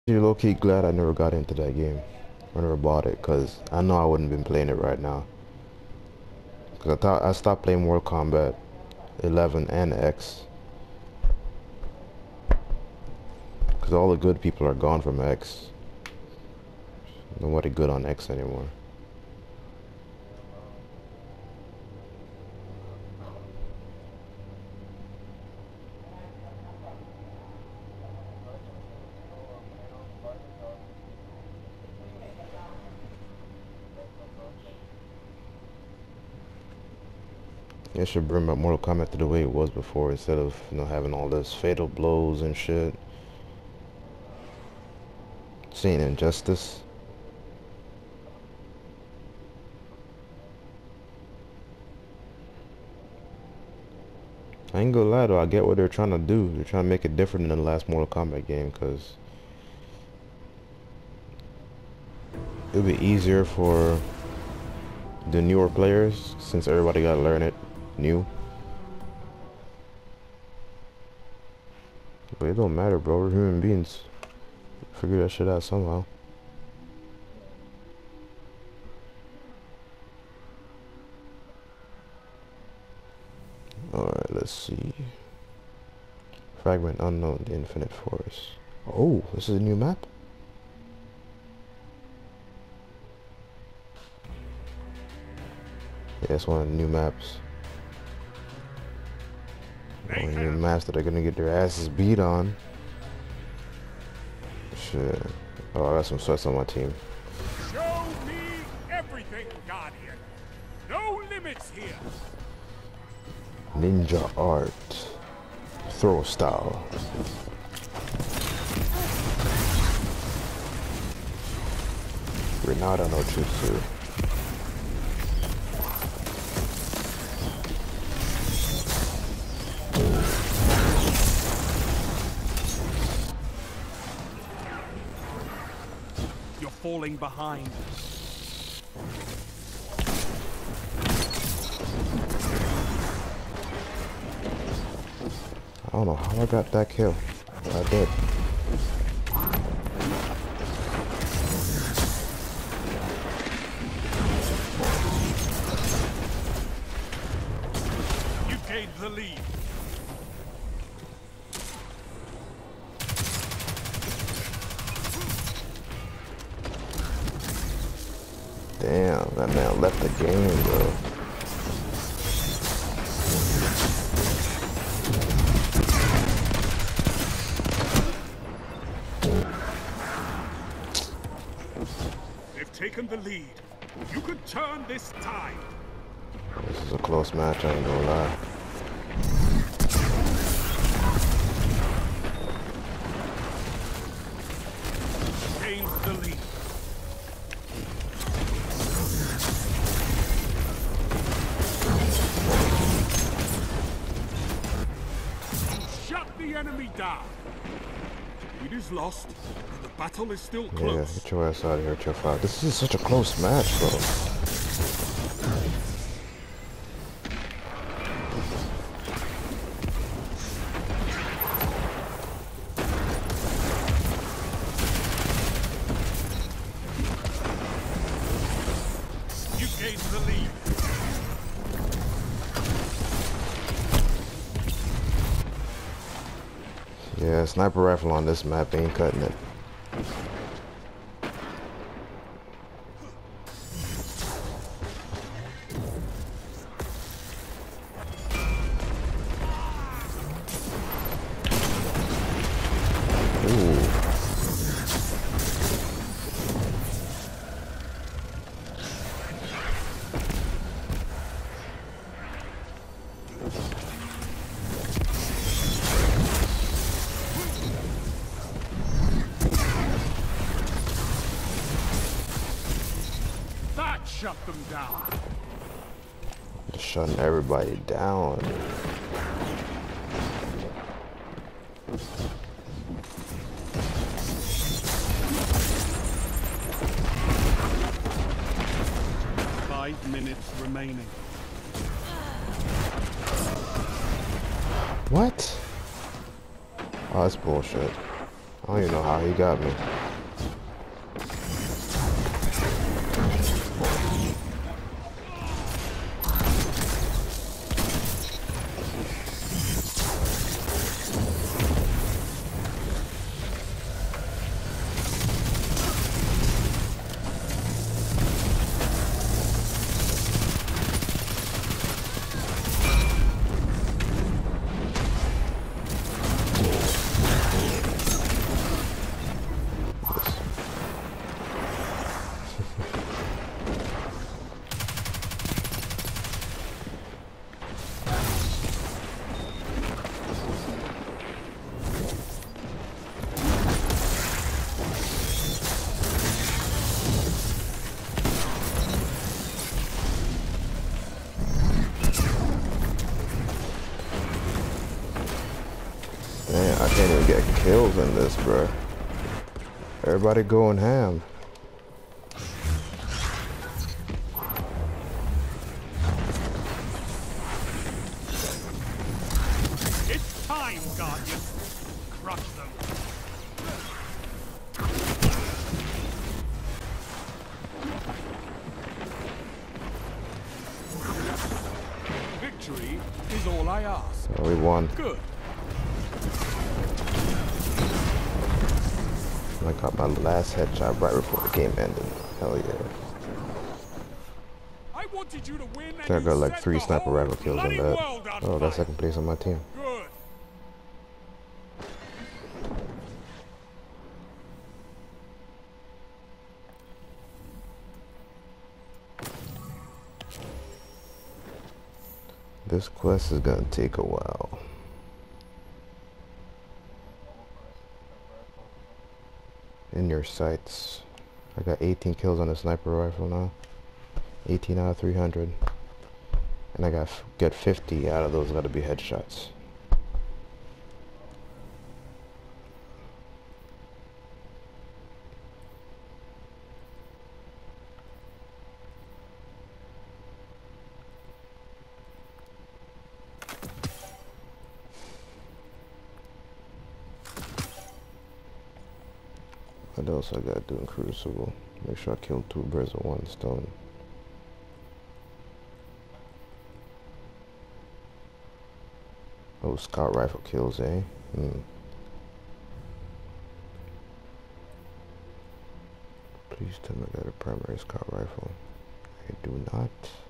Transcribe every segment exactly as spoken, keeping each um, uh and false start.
You're low-key glad I never got into that game. I never bought it because I know I wouldn't have been playing it right now. Because I thought I stopped playing Mortal Kombat eleven and X. Because all the good people are gone from X. Nobody good on X anymore. It should bring back Mortal Kombat to the way it was before, instead of, you know, having all this fatal blows and shit. Seeing injustice. I ain't gonna lie though, I get what they're trying to do. They're trying to make it different than the last Mortal Kombat game, because it would be easier for the newer players, since everybody gotta learn it new. But it don't matter, bro. We're human beings. Figure that shit out somehow. Alright, let's see. Fragment unknown, the Infinite Forest. Oh, this is a new map? Yeah, it's one of the new maps. One of the new maps that are gonna get their asses beat on. Shit. Oh, I got some sweats on my team. Show me everything, Guardian. No limits here. Ninja art. Throw style. Renata no Jutsu. You're falling behind. I don't know how I got that kill. I did. You gained the lead. Damn, that man left the game, bro. They've taken the lead. You could turn this tide. This is a close match, I ain't gonna lie. Gains the lead. Shut the enemy down. It is lost, but the battle is still close. Yeah, get your ass out of here, Chill five. This is such a close match, bro. You gained the lead. Yeah, sniper rifle on this map ain't cutting it. Ooh. That shut them down. Just shutting everybody down. Five minutes remaining. What? Oh, that's bullshit. I don't even know how he got me. Man, I can't even get kills in this, bro. Everybody going ham. It's time, Guardian. Crush them. Victory is all I ask. So we won. Good. I got my last headshot right before the game ended. Hell yeah. I wanted you to win. I got like three sniper rifle kills in that. Oh, that's second place on my team. Good. This quest is gonna take a while. In your sights. I got eighteen kills on a sniper rifle now. eighteen out of three hundred. And I got f get fifty out of those gotta be headshots. What else I gotta do in Crucible? Make sure I kill two birds with one stone. Oh, scout rifle kills, eh? Hmm. Please tell me I got a primary scout rifle. I do not.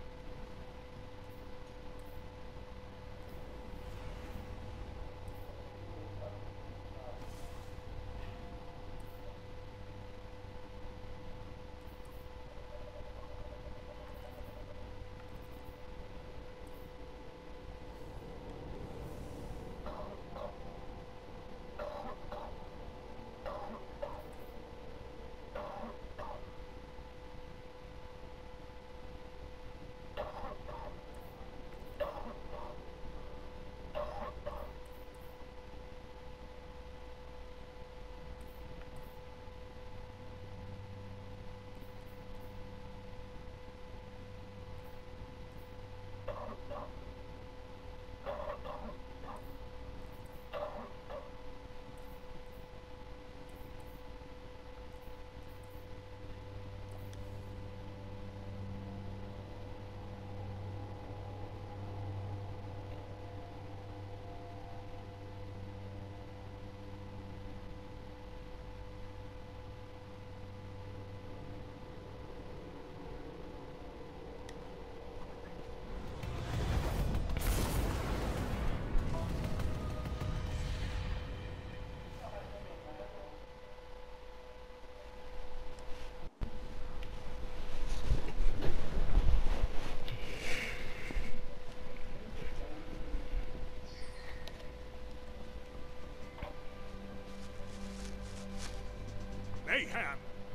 Mayhem.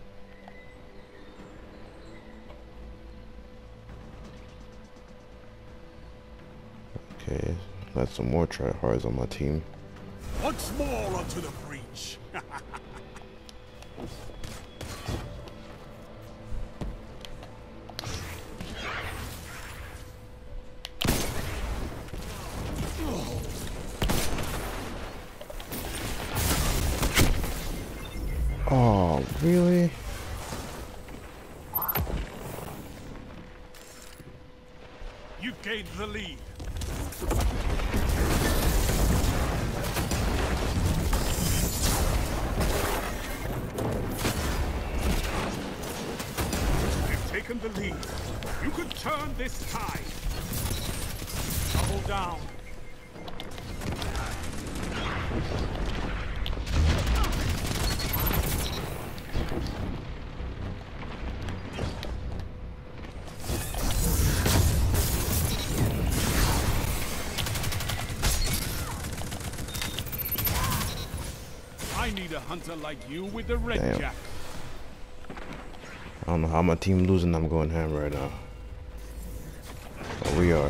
Okay, got some more tryhards on my team. Once more onto the breach. Oh, really? You've gained the lead. You've taken the lead. You could turn this tide. Double down. I need a hunter like you with the red Damn. jack. I don't know how my team losing. I'm going ham right now. But we are.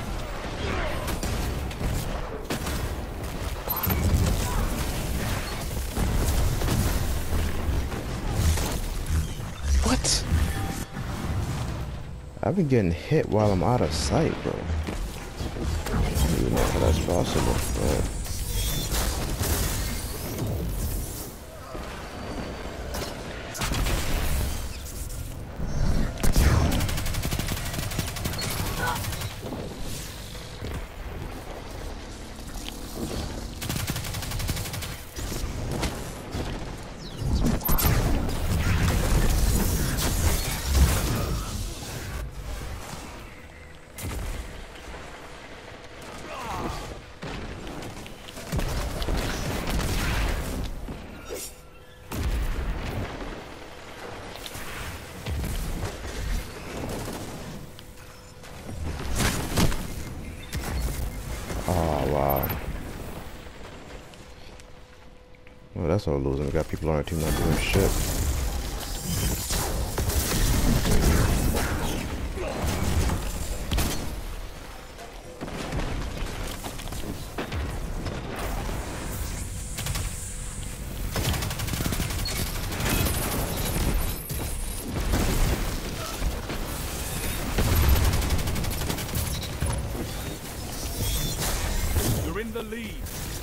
What? I've been getting hit while I'm out of sight, bro. I don't even know how that's possible. Man. Oh, wow. Well, that's all losing. We got people on our team not doing shit. You're in the lead.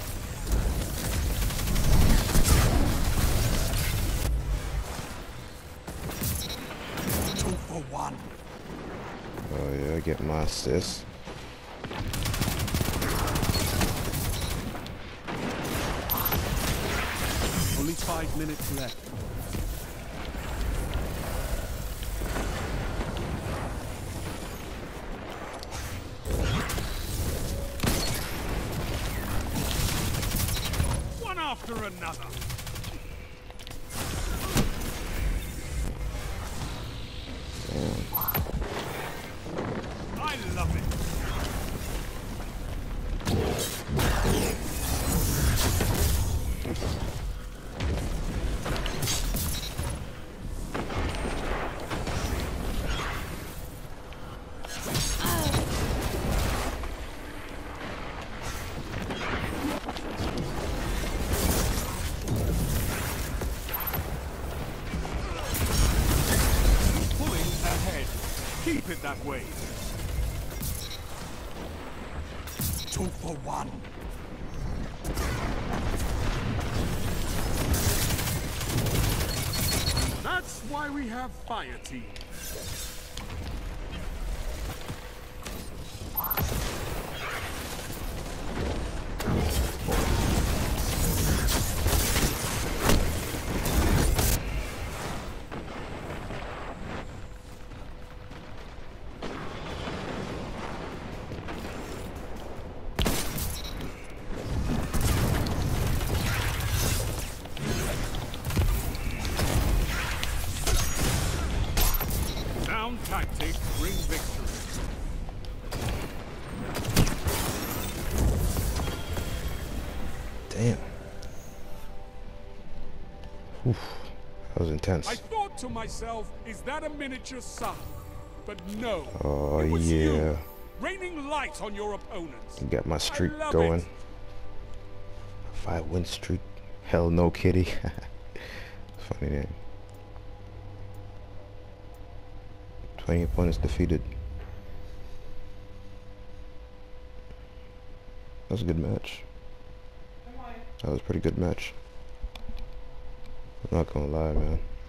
Two for one. Oh yeah, get my assist. Only five minutes left. One after another. I love it. Pulling ahead. Keep it that way. Two for one. That's why we have fire teams. Sound tactics bring victory. Damn. Oof. That was intense. I thought to myself, is that a miniature sun? But no. Oh it was yeah. you, raining light on your opponents. Got my streak love going. it. Five win streak. Hell no, kitty. Funny name. twenty opponents defeated. That was a good match. That was a pretty good match. I'm not gonna lie, man.